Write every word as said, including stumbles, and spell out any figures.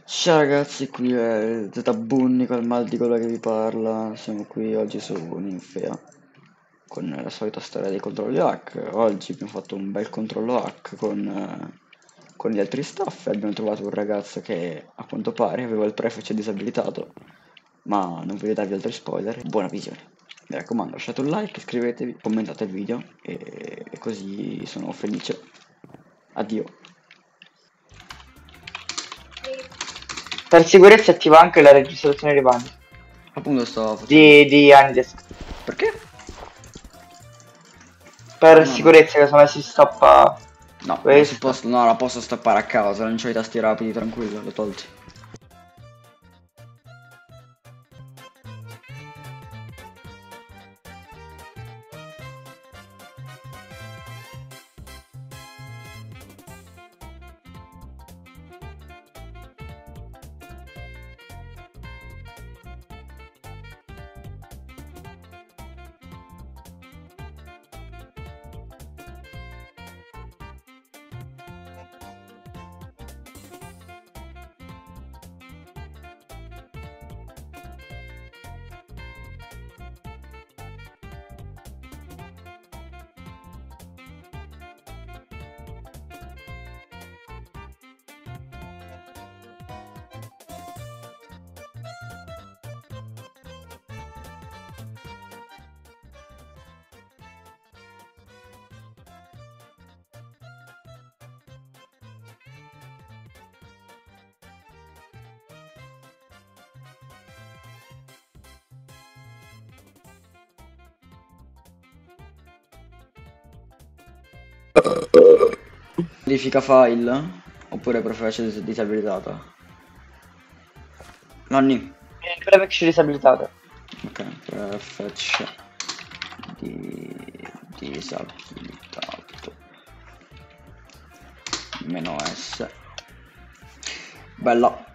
Ciao ragazzi, qui è Zbunny col mal di quello che vi parla. Siamo qui oggi su Ninfea con la solita storia dei controlli hack. Oggi abbiamo fatto un bel controllo hack con, eh, con gli altri staff e abbiamo trovato un ragazzo che a quanto pare aveva il prefetto disabilitato, ma non voglio darvi altri spoiler. Buona visione. Mi raccomando, lasciate un like, iscrivetevi, commentate il video e, e così sono felice. Addio. Per sicurezza attiva anche la registrazione dei bandi Appunto sto facendo... di, di Anydesk. Perché? Per No, no. sicurezza che se si stoppa No, non si questo. posso, no, la posso stoppare a causa, non c'ho i tasti rapidi, tranquillo, l'ho tolti. Modifica file oppure prefetto disabilitata? Nonni. Prefetto disabilitato. Ok, prefetto di disabilitato meno S. Bella.